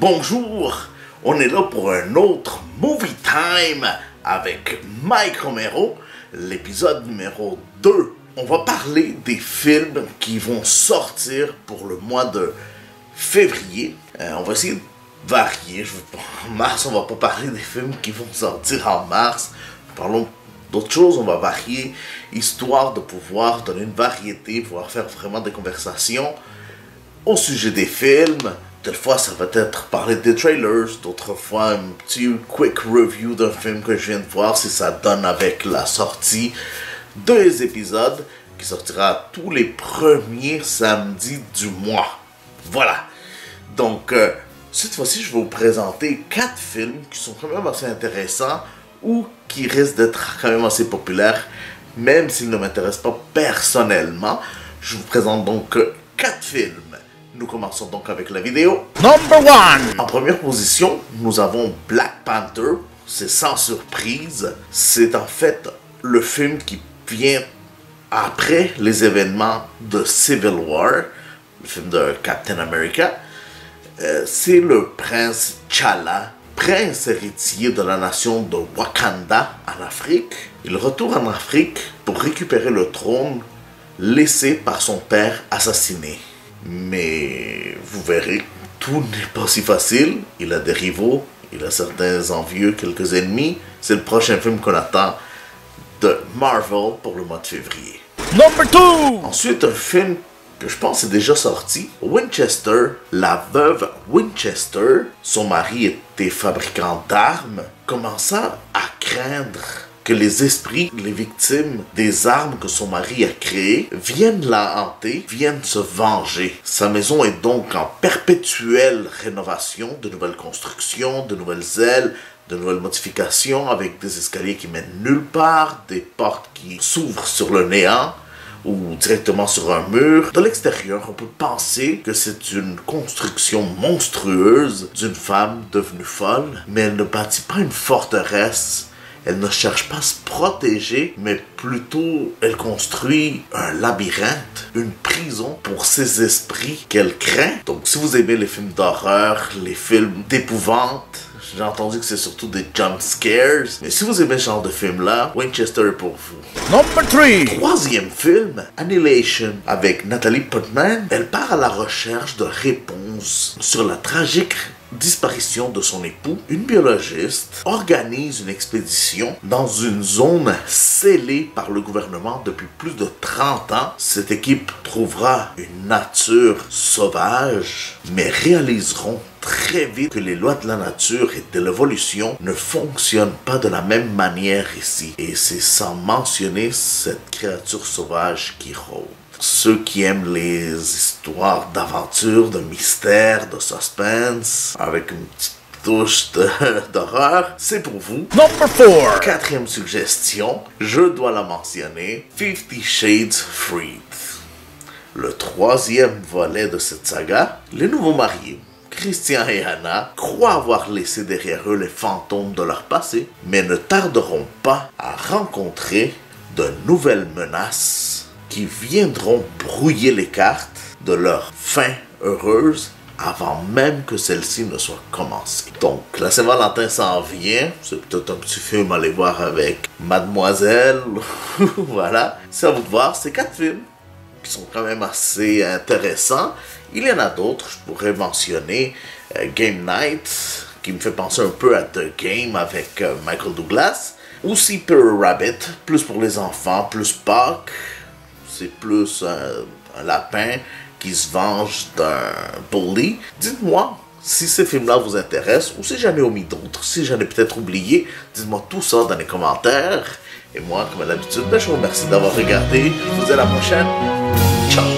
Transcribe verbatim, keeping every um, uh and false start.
Bonjour, on est là pour un autre Movie Time avec Mike Romero, l'épisode numéro deux. On va parler des films qui vont sortir pour le mois de février. Euh, on va essayer de varier. Je veux pas... En mars, on va pas parler des films qui vont sortir en mars. Parlons d'autres choses, on va varier, histoire de pouvoir donner une variété, pouvoir faire vraiment des conversations au sujet des films. Des fois, ça va être parler des trailers, d'autres fois, un petit quick review d'un film que je viens de voir, si ça donne avec la sortie des épisodes, qui sortira tous les premiers samedis du mois. Voilà. Donc, euh, cette fois-ci, je vais vous présenter quatre films qui sont quand même assez intéressants ou qui risquent d'être quand même assez populaires, même s'ils ne m'intéressent pas personnellement. Je vous présente donc quatre films. Nous commençons donc avec la vidéo. Number one! En première position, nous avons Black Panther. C'est sans surprise. C'est en fait le film qui vient après les événements de Civil War, le film de Captain America. Euh, c'est le prince T'Challa, prince héritier de la nation de Wakanda en Afrique. Il retourne en Afrique pour récupérer le trône laissé par son père assassiné. Mais vous verrez, tout n'est pas si facile. Il a des rivaux, il a certains envieux, quelques ennemis. C'est le prochain film qu'on attend de Marvel pour le mois de février. Number two! Ensuite, un film que je pense est déjà sorti. Winchester, la veuve Winchester, son mari était fabricant d'armes, commença à craindre que les esprits, les victimes des armes que son mari a créées, viennent la hanter, viennent se venger. Sa maison est donc en perpétuelle rénovation, de nouvelles constructions, de nouvelles ailes, de nouvelles modifications avec des escaliers qui mènent nulle part, des portes qui s'ouvrent sur le néant ou directement sur un mur. De l'extérieur, on peut penser que c'est une construction monstrueuse d'une femme devenue folle, mais elle ne bâtit pas une forteresse. Elle ne cherche pas à se protéger, mais plutôt elle construit un labyrinthe, une prison pour ces esprits qu'elle craint. Donc si vous aimez les films d'horreur, les films d'épouvante, j'ai entendu que c'est surtout des jump scares, mais si vous aimez ce genre de film-là, Winchester est pour vous. Number three! Troisième film, Annihilation, avec Natalie Portman. Elle part à la recherche de réponses sur la tragique disparition de son époux. Une biologiste organise une expédition dans une zone scellée par le gouvernement depuis plus de trente ans. Cette équipe trouvera une nature sauvage, mais réaliseront très vite que les lois de la nature et de l'évolution ne fonctionnent pas de la même manière ici. Et c'est sans mentionner cette créature sauvage qui rôde. Ceux qui aiment les histoires d'aventure, de mystère, de suspense, avec une petite touche d'horreur, c'est pour vous. Number four! Quatrième suggestion, je dois la mentionner, Fifty Shades Freed. Le troisième volet de cette saga, les nouveaux mariés, Christian et Hannah, croient avoir laissé derrière eux les fantômes de leur passé, mais ne tarderont pas à rencontrer de nouvelles menaces qui viendront brouiller les cartes de leur fin heureuse avant même que celle-ci ne soit commencée. Donc, la Saint-Valentin s'en vient. C'est peut-être un petit film à aller voir avec Mademoiselle. Voilà. C'est à vous de voir. C'est quatre films qui sont quand même assez intéressants. Il y en a d'autres. Je pourrais mentionner euh, Game Night, qui me fait penser un peu à The Game avec euh, Michael Douglas. Aussi Peter Rabbit, plus pour les enfants, plus Pâques. C'est plus un, un lapin qui se venge d'un bully. Dites-moi si ces films-là vous intéressent ou si j'en ai omis d'autres, si j'en ai peut-être oublié. Dites-moi tout ça dans les commentaires. Et moi, comme à l'habitude, ben, je vous remercie d'avoir regardé. Je vous dis à la prochaine. Ciao!